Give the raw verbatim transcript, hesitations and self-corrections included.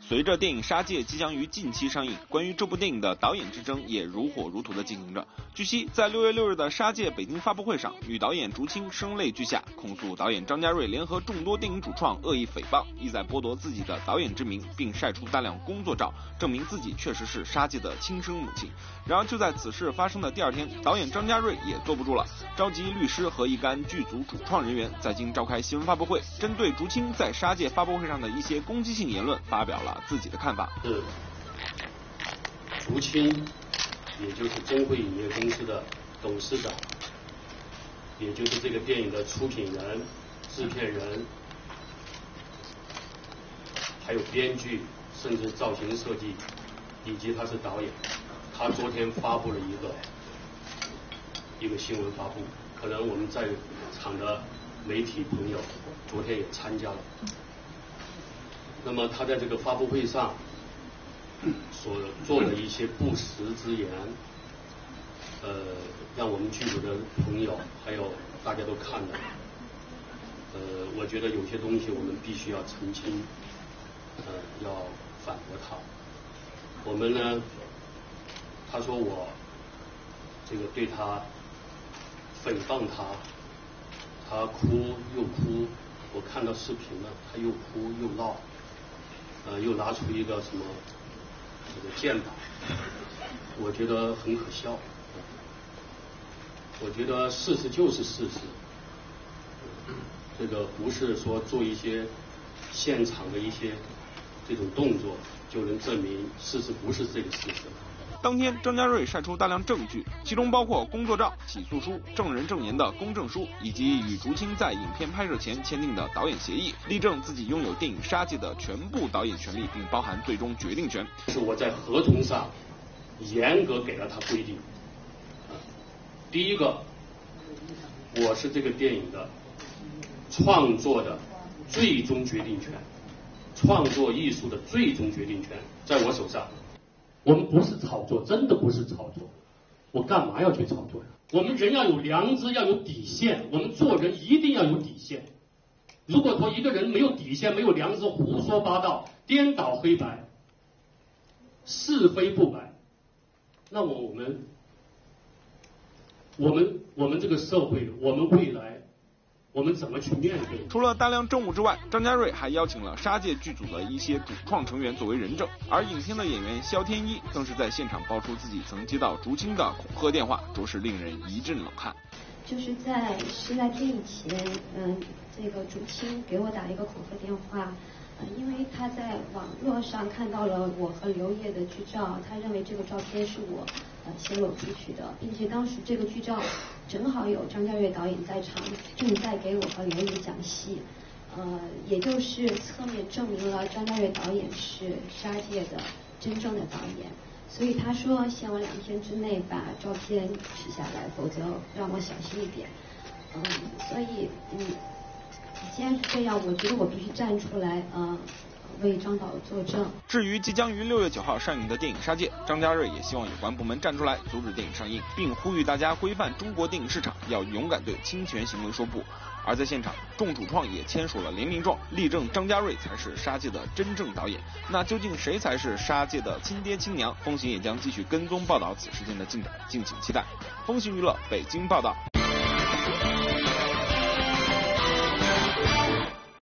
随着电影《杀戒》即将于近期上映，关于这部电影的导演之争也如火如荼的进行着。据悉，在六月六日的《杀戒》北京发布会上，女导演竹青声泪俱下，控诉导演张家瑞联合众多电影主创恶意诽谤，意在剥夺自己的导演之名，并晒出大量工作照，证明自己确实是杀戒的亲生母亲。然而就在此事发生的第二天，导演张家瑞也坐不住了，召集律师和一干剧组主创人员，在京召开新闻发布会，针对竹青在杀戒发布会上的一些攻击性言论发表了自己的看法。 是竹青，也就是中汇影业公司的董事长，也就是这个电影的出品人、制片人，还有编剧，甚至造型设计，以及他是导演。他昨天发布了一个一个新闻发布，可能我们在场的媒体朋友昨天也参加了。那么他在这个发布会上所做的一些不实之言，呃，让我们剧组的朋友还有大家都看了，呃，我觉得有些东西我们必须要澄清，呃，要反驳他。我们呢，他说我这个对他诽谤他，他哭又哭，我看到视频了，他又哭又闹。呃，又拿出一个什么这个剑打，我觉得很可笑。我觉得事实就是事实，这个不是说做一些现场的一些这种动作就能证明事实不是这个事实。 当天，张家瑞晒出大量证据，其中包括工作照、起诉书、证人证言的公证书，以及与竹青在影片拍摄前签订的导演协议，力证自己拥有电影《杀戒》的全部导演权利，并包含最终决定权。 是我在合同上严格给了他规定，第一个，我是这个电影的创作的最终决定权，创作艺术的最终决定权在我手上。我们不是炒作，真的不是炒作，我干嘛要去炒作呀？我们人要有良知，要有底线，我们做人一定要有底线。如果说一个人没有底线，没有良知，胡说八道，颠倒黑白，是非不白，那么我们我们我们这个社会，我们未来我们怎么去面对？ 除了大量证物之外，张家瑞还邀请了杀戒剧组的一些主创成员作为人证，而影片的演员肖天一更是在现场爆出自己曾接到竹青的恐吓电话，着实令人一阵冷汗。 就是在是在片以前，嗯，这个竹青给我打了一个恐吓电话，呃，因为他在网络上看到了我和刘烨的剧照，他认为这个照片是我呃泄露出去的，并且当时这个剧照正好有张家瑞导演在场，正在给我和刘烨讲戏，呃，也就是侧面证明了张家瑞导演是杀戒的真正的导演。所以他说限我两天之内把照片取下来，否则让我小心一点。嗯，所以嗯，既然是这样，我觉得我必须站出来，呃，为张导作证。 至于即将于六月九号上映的电影《杀戒》，张家瑞也希望有关部门站出来阻止电影上映，并呼吁大家规范中国电影市场，要勇敢对侵权行为说不。而在现场，众主创也签署了联名状，力证张家瑞才是杀戒的真正导演。那究竟谁才是杀戒的亲爹亲娘？风行也将继续跟踪报道此事件的进展，敬请期待。风行娱乐北京报道。